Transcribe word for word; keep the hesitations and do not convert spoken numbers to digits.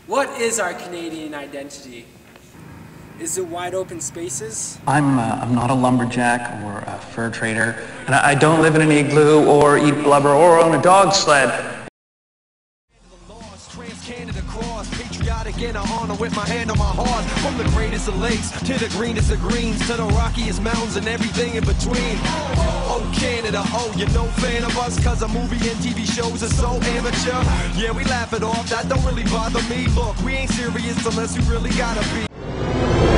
What is our Canadian identity? Is it wide open spaces? I'm, uh, I'm not a lumberjack or a fur trader, and I, I don't live in an igloo or eat blubber or own a dog sled. Trans-Canada cross, patriotic and I honor with my hand on my heart. From the greatest of lakes to the greenest of greens to the rockiest mountains and everything in between. Oh Canada, oh you're no fan of us cause a movie and T V shows are so amateur. Yeah, we laugh it off, that don't really bother me. Look, we ain't serious unless we really gotta be.